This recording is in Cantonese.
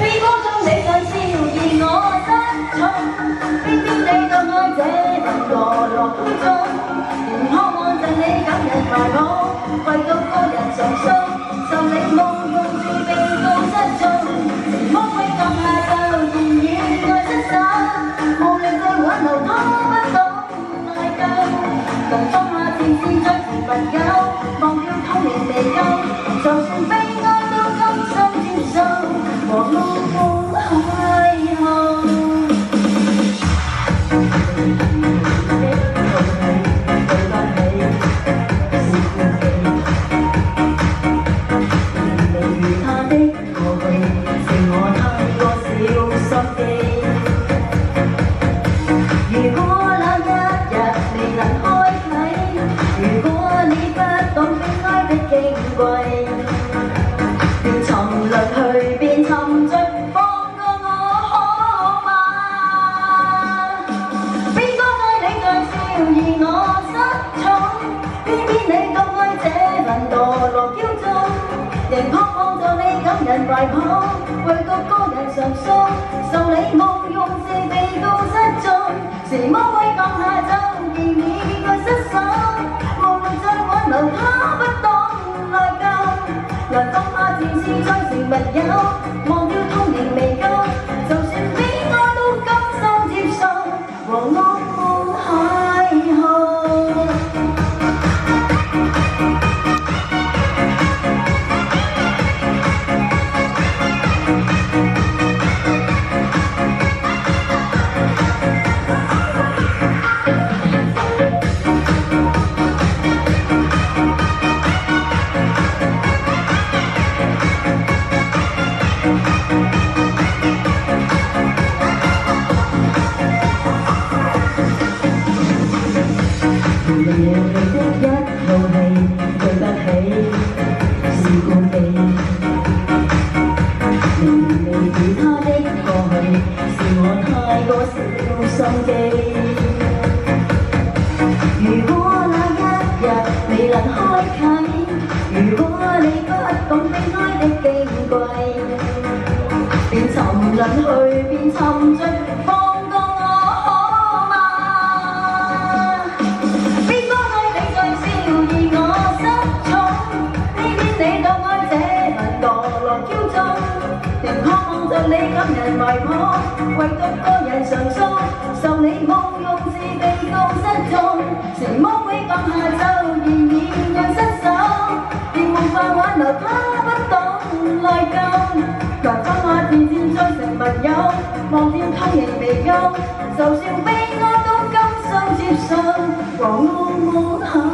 悲歌中你像笑而我失措，偏偏你更愛這份墮落孤中，仍渴望贈你感人懷抱，唯獨個人常訴，受你夢用住被告失蹤，魔鬼降下就言語愛失手，無力再挽留他不懂內疚，能放下前事再成朋友，忘掉痛仍未夠，就算悲哀都甘心接受，和噩夢邂逅。便沉淪去，便沉醉，放過我可嗎？悲歌愛你在笑而我失措，偏偏你更愛這份墮落驕縱，仍渴望做你感人懷抱，唯獨個人常訴，受你夢用是被告失蹤，時魔鬼降下就言語愛失手，無力再挽留他不懂。能放下前事再成密友，忘掉痛仍未夠，就算悲哀都甘心接受，和噩夢邂逅。夜裏的一套戲，對不起，是故技。明明未與他的過去，是我太過少心機。如果那一日未能開啟，如果你不懂悲哀的矜貴，便沉淪去，便沉醉。你感人懷抱，唯獨個人常訴，受你夢用是被告失蹤，時魔鬼降下就言語愛失手，仍無法挽留他不懂內疚，難放下前線再成密友，忘掉痛仍未夠，就算悲哀都甘心接受，和噩夢